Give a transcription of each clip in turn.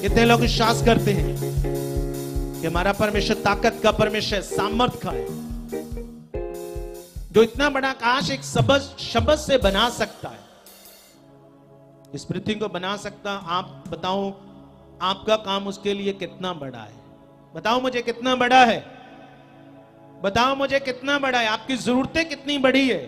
कितने लोग विश्वास करते हैं कि हमारा परमेश्वर ताकत का परमेश्वर, सामर्थ का है, जो इतना बड़ा आकाश एक शब्द से बना सकता है, इस पृथ्वी को बना सकता। आप बताओ आपका काम उसके लिए कितना बड़ा है? बताओ मुझे कितना बड़ा है? बताओ मुझे कितना बड़ा है? आपकी जरूरतें कितनी बड़ी है?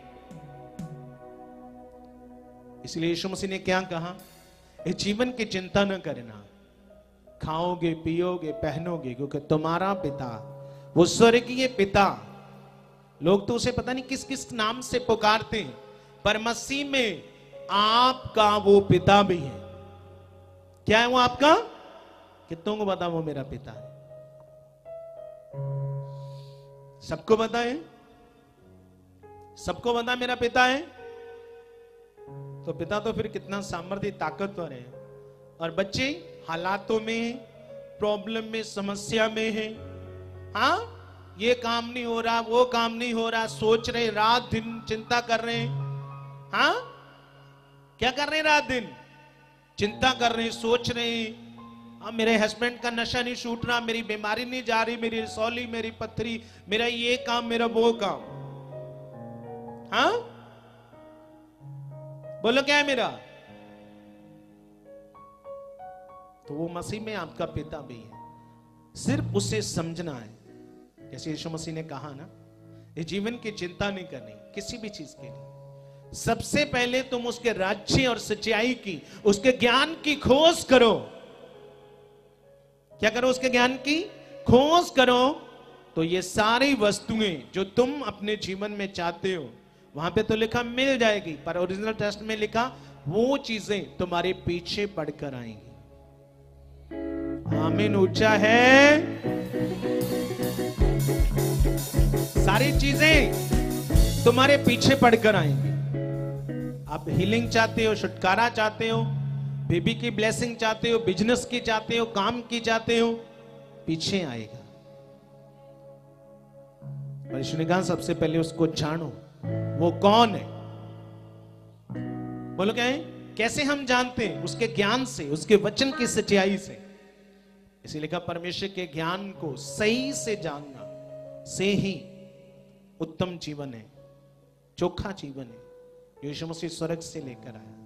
इसलिए यीशु मसीह ने क्या कहा? इस जीवन की चिंता न करना, खाओगे पियोगे पहनोगे, क्योंकि तुम्हारा पिता, वो स्वर्गीय पिता, लोग तो उसे पता नहीं किस किस नाम से पुकारते हैं, पर मसीह में आपका वो पिता भी है। क्या है वो आपका? कितनों को पता वो मेरा पिता है? सबको पता है? सबको पता मेरा पिता है? तो पिता तो फिर कितना सामर्थ्य ताकतवर है। और बच्चे हालातों में, प्रॉब्लम में, समस्या में है, हाँ, ये काम नहीं हो रहा, वो काम नहीं हो रहा, सोच रहे, रात दिन चिंता कर रहे हैं। हाँ, क्या कर रहे हैं? रात दिन चिंता कर रहे हैं, सोच रहे हैं, हाँ, मेरे हस्बैंड का नशा नहीं छूट रहा, मेरी बीमारी नहीं जा रही, मेरी रसौली, मेरी पथरी, मेरा ये काम, मेरा वो काम। हाँ, बोलो क्या है मेरा? तो वो मसीह में आपका पिता भी है, सिर्फ उसे समझना है। जैसे यीशु मसीह ने कहा ना, ये जीवन की चिंता नहीं करनी किसी भी चीज के लिए, सबसे पहले तुम उसके राज्य और सच्चाई की, उसके ज्ञान की खोज करो। क्या करो? उसके ज्ञान की खोज करो, तो ये सारी वस्तुएं जो तुम अपने जीवन में चाहते हो, वहां पे तो लिखा मिल जाएगी, पर ओरिजिनल टेक्स्ट में लिखा वो चीजें तुम्हारे पीछे पड़कर आएंगी। आमीन ऊंचा है। सारी चीजें तुम्हारे पीछे पड़कर आएंगी। आप हीलिंग चाहते हो, छुटकारा चाहते हो, बेबी की ब्लेसिंग चाहते हो, बिजनेस की चाहते हो, काम की चाहते हो, पीछे आएगा। पर यीशु ने कहा सबसे पहले उसको जानो, वो कौन है। बोलो क्या है? कैसे हम जानते हैं? उसके ज्ञान से, उसके वचन की सच्चाई से। इसीलिए कहा परमेश्वर के ज्ञान को सही से जानना से ही उत्तम जीवन है, चोखा जीवन है, यीशु मसीह स्वर्ग से लेकर आया।